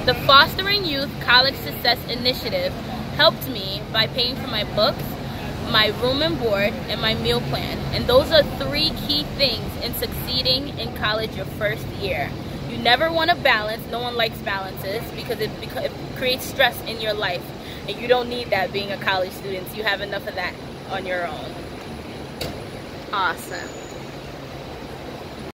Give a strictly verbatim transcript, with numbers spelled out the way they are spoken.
The Fostering Youth College Success Initiative helped me by paying for my books, my room and board, and my meal plan. And those are three key things in succeeding in college your first year. You never want to balance. No one likes balances because it, beca it creates stress in your life. And you don't need that being a college student. You have enough of that on your own. Awesome.